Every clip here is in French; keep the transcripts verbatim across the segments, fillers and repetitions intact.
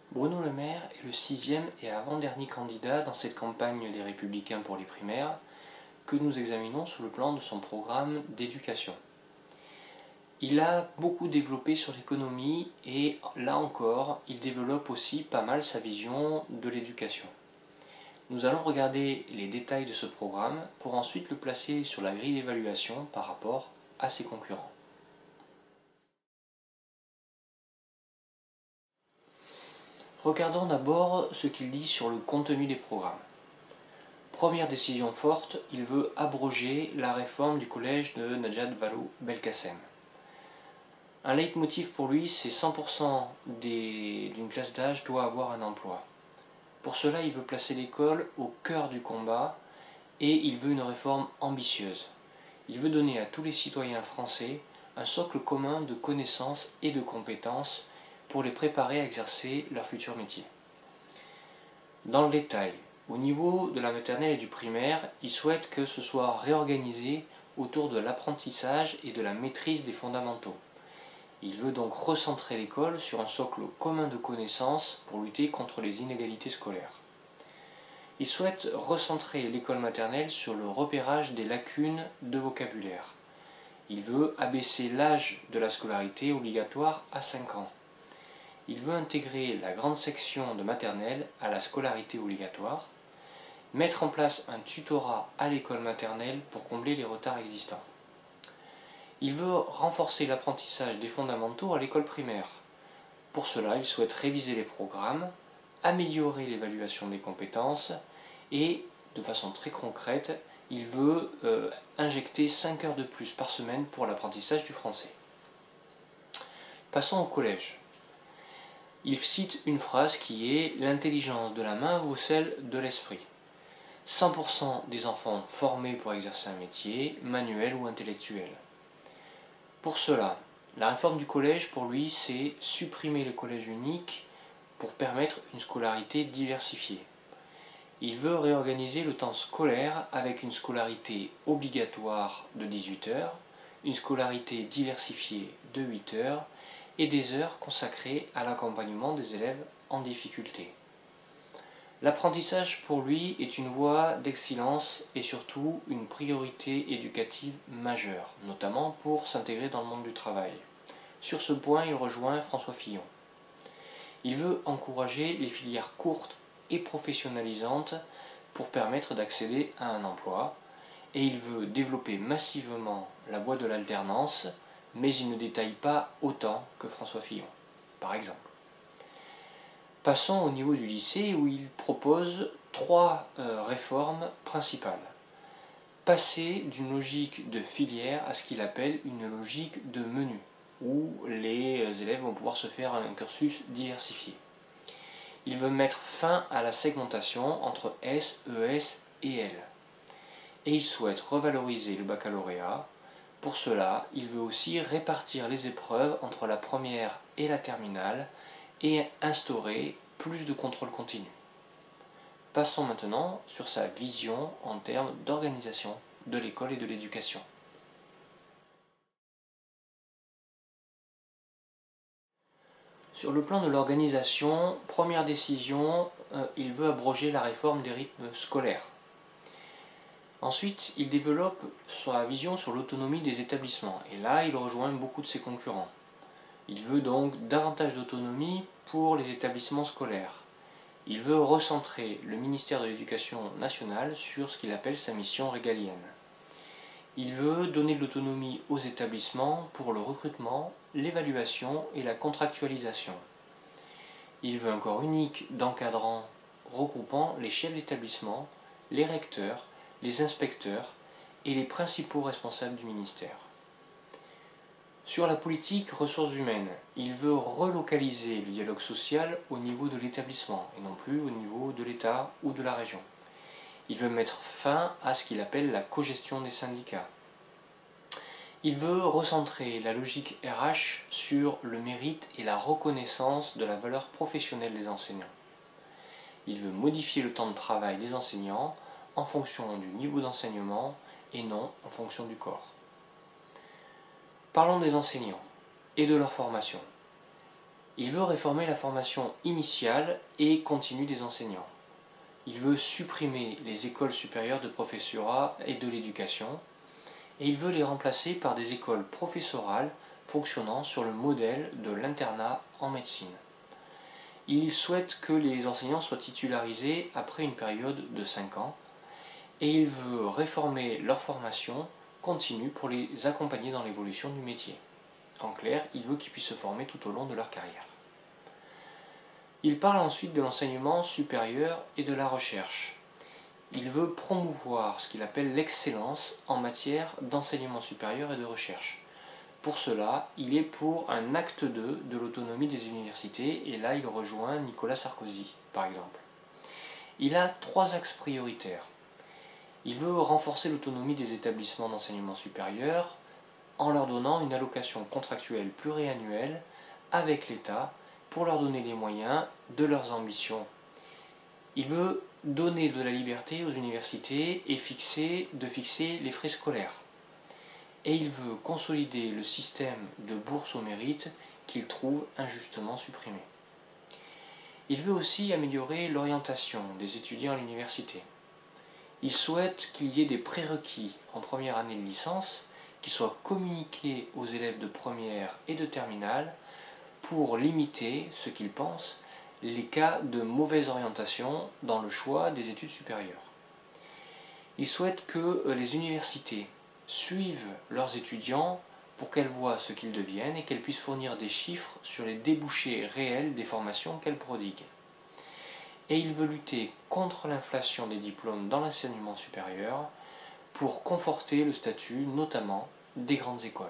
Bruno Le Maire est le sixième et avant-dernier candidat dans cette campagne des Républicains pour les primaires que nous examinons sous le plan de son programme d'éducation. Il a beaucoup développé sur l'économie et là encore, il développe aussi pas mal sa vision de l'éducation. Nous allons regarder les détails de ce programme pour ensuite le placer sur la grille d'évaluation par rapport à ses concurrents. Regardons d'abord ce qu'il dit sur le contenu des programmes. Première décision forte, il veut abroger la réforme du collège de Najat Vallaud-Belkacem. Un leitmotiv pour lui, c'est cent pour cent d'une classe d'âge doit avoir un emploi. Pour cela, il veut placer l'école au cœur du combat et il veut une réforme ambitieuse. Il veut donner à tous les citoyens français un socle commun de connaissances et de compétences pour les préparer à exercer leur futur métier. Dans le détail, au niveau de la maternelle et du primaire, il souhaite que ce soit réorganisé autour de l'apprentissage et de la maîtrise des fondamentaux. Il veut donc recentrer l'école sur un socle commun de connaissances pour lutter contre les inégalités scolaires. Il souhaite recentrer l'école maternelle sur le repérage des lacunes de vocabulaire. Il veut abaisser l'âge de la scolarité obligatoire à cinq ans. Il veut intégrer la grande section de maternelle à la scolarité obligatoire, mettre en place un tutorat à l'école maternelle pour combler les retards existants. Il veut renforcer l'apprentissage des fondamentaux à l'école primaire. Pour cela, il souhaite réviser les programmes, améliorer l'évaluation des compétences et, de façon très concrète, il veut euh, injecter cinq heures de plus par semaine pour l'apprentissage du français. Passons au collège. Il cite une phrase qui est « L'intelligence de la main vaut celle de l'esprit ». cent pour cent des enfants formés pour exercer un métier, manuel ou intellectuel. Pour cela, la réforme du collège, pour lui, c'est supprimer le collège unique pour permettre une scolarité diversifiée. Il veut réorganiser le temps scolaire avec une scolarité obligatoire de dix-huit heures, une scolarité diversifiée de huit heures et des heures consacrées à l'accompagnement des élèves en difficulté. L'apprentissage pour lui est une voie d'excellence et surtout une priorité éducative majeure, notamment pour s'intégrer dans le monde du travail. Sur ce point, il rejoint François Fillon. Il veut encourager les filières courtes et professionnalisantes pour permettre d'accéder à un emploi et il veut développer massivement la voie de l'alternance, mais il ne détaille pas autant que François Fillon, par exemple. Passons au niveau du lycée où il propose trois euh, réformes principales. Passer d'une logique de filière à ce qu'il appelle une logique de menu, où les élèves vont pouvoir se faire un cursus diversifié. Il veut mettre fin à la segmentation entre S, E S et L. Et il souhaite revaloriser le baccalauréat. Pour cela, il veut aussi répartir les épreuves entre la première et la terminale et instaurer plus de contrôle continu. Passons maintenant sur sa vision en termes d'organisation de l'école et de l'éducation. Sur le plan de l'organisation, première décision, euh, il veut abroger la réforme des rythmes scolaires. Ensuite, il développe sa vision sur l'autonomie des établissements, et là, il rejoint beaucoup de ses concurrents. Il veut donc davantage d'autonomie pour les établissements scolaires. Il veut recentrer le ministère de l'Éducation nationale sur ce qu'il appelle sa mission régalienne. Il veut donner de l'autonomie aux établissements pour le recrutement, l'évaluation et la contractualisation. Il veut un corps unique d'encadrants regroupant les chefs d'établissement, les recteurs, les inspecteurs et les principaux responsables du ministère. Sur la politique ressources humaines, il veut relocaliser le dialogue social au niveau de l'établissement et non plus au niveau de l'État ou de la région. Il veut mettre fin à ce qu'il appelle la cogestion des syndicats. Il veut recentrer la logique R H sur le mérite et la reconnaissance de la valeur professionnelle des enseignants. Il veut modifier le temps de travail des enseignants en fonction du niveau d'enseignement et non en fonction du corps. Parlons des enseignants et de leur formation. Il veut réformer la formation initiale et continue des enseignants. Il veut supprimer les écoles supérieures de professorat et de l'éducation, et il veut les remplacer par des écoles professorales fonctionnant sur le modèle de l'internat en médecine. Il souhaite que les enseignants soient titularisés après une période de cinq ans, et il veut réformer leur formation continue pour les accompagner dans l'évolution du métier. En clair, il veut qu'ils puissent se former tout au long de leur carrière. Il parle ensuite de l'enseignement supérieur et de la recherche. Il veut promouvoir ce qu'il appelle l'excellence en matière d'enseignement supérieur et de recherche. Pour cela, il est pour un acte deux de l'autonomie des universités, et là il rejoint Nicolas Sarkozy, par exemple. Il a trois axes prioritaires. Il veut renforcer l'autonomie des établissements d'enseignement supérieur en leur donnant une allocation contractuelle pluriannuelle avec l'État pour leur donner les moyens de leurs ambitions. Il veut donner de la liberté aux universités et fixer, de fixer les frais scolaires. Et il veut consolider le système de bourse au mérite qu'il trouve injustement supprimé. Il veut aussi améliorer l'orientation des étudiants à l'université. Il souhaite qu'il y ait des prérequis en première année de licence qui soient communiqués aux élèves de première et de terminale pour limiter, ce qu'il pense, les cas de mauvaise orientation dans le choix des études supérieures. Il souhaite que les universités suivent leurs étudiants pour qu'elles voient ce qu'ils deviennent et qu'elles puissent fournir des chiffres sur les débouchés réels des formations qu'elles prodiguent. Et il veut lutter contre l'inflation des diplômes dans l'enseignement supérieur pour conforter le statut, notamment, des grandes écoles.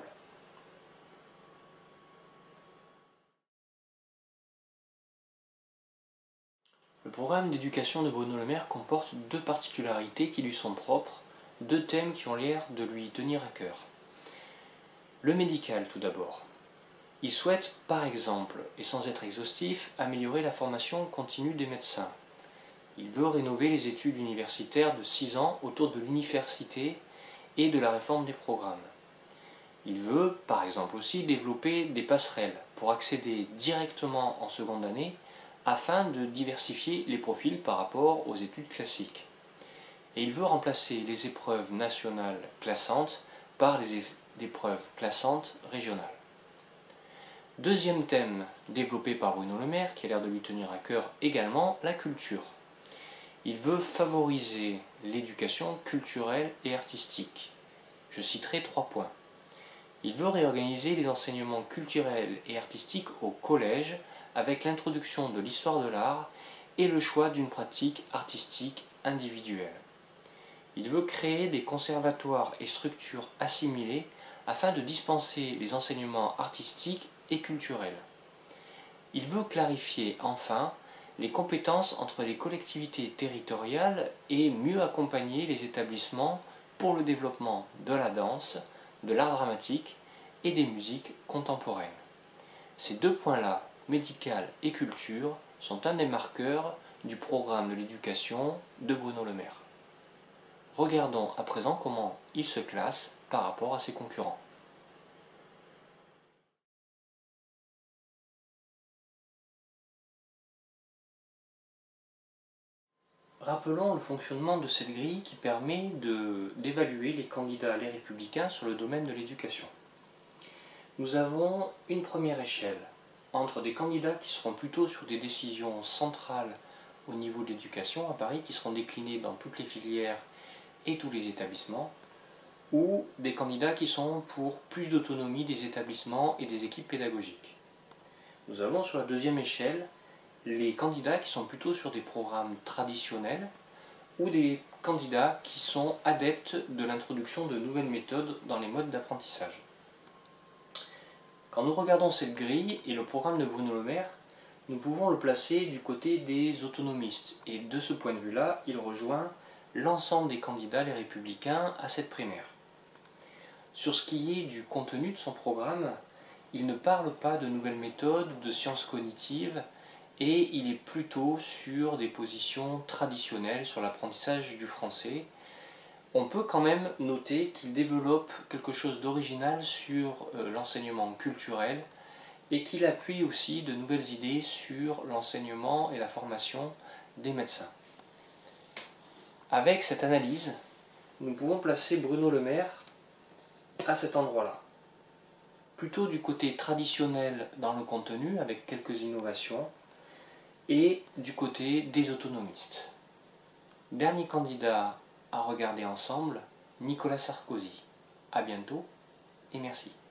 Le programme d'éducation de Bruno Le Maire comporte deux particularités qui lui sont propres, deux thèmes qui ont l'air de lui tenir à cœur. Le médical tout d'abord. Il souhaite, par exemple, et sans être exhaustif, améliorer la formation continue des médecins. Il veut rénover les études universitaires de six ans autour de l'université et de la réforme des programmes. Il veut, par exemple aussi, développer des passerelles pour accéder directement en seconde année afin de diversifier les profils par rapport aux études classiques. Et il veut remplacer les épreuves nationales classantes par les épreuves classantes régionales. Deuxième thème développé par Bruno Le Maire, qui a l'air de lui tenir à cœur également, la culture. Il veut favoriser l'éducation culturelle et artistique. Je citerai trois points. Il veut réorganiser les enseignements culturels et artistiques au collège avec l'introduction de l'histoire de l'art et le choix d'une pratique artistique individuelle. Il veut créer des conservatoires et structures assimilées afin de dispenser les enseignements artistiques et culturels. Il veut clarifier enfin les compétences entre les collectivités territoriales et mieux accompagner les établissements pour le développement de la danse, de l'art dramatique et des musiques contemporaines. Ces deux points-là, médical et culture, sont un des marqueurs du programme de l'éducation de Bruno Le Maire. Regardons à présent comment il se classe par rapport à ses concurrents. Rappelons le fonctionnement de cette grille qui permet d'évaluer les candidats Les Républicains sur le domaine de l'éducation. Nous avons une première échelle entre des candidats qui seront plutôt sur des décisions centrales au niveau de l'éducation à Paris, qui seront déclinés dans toutes les filières et tous les établissements, ou des candidats qui sont pour plus d'autonomie des établissements et des équipes pédagogiques. Nous avons sur la deuxième échelle les candidats qui sont plutôt sur des programmes traditionnels ou des candidats qui sont adeptes de l'introduction de nouvelles méthodes dans les modes d'apprentissage. Quand nous regardons cette grille et le programme de Bruno Le Maire, nous pouvons le placer du côté des autonomistes, et de ce point de vue-là, il rejoint l'ensemble des candidats Les Républicains à cette primaire. Sur ce qui est du contenu de son programme, il ne parle pas de nouvelles méthodes, de sciences cognitives, et il est plutôt sur des positions traditionnelles sur l'apprentissage du français. On peut quand même noter qu'il développe quelque chose d'original sur euh, l'enseignement culturel et qu'il appuie aussi de nouvelles idées sur l'enseignement et la formation des médecins. Avec cette analyse, nous pouvons placer Bruno Le Maire à cet endroit-là. Plutôt du côté traditionnel dans le contenu, avec quelques innovations, et du côté des autonomistes. Dernier candidat à regarder ensemble, Nicolas Sarkozy. À bientôt et merci.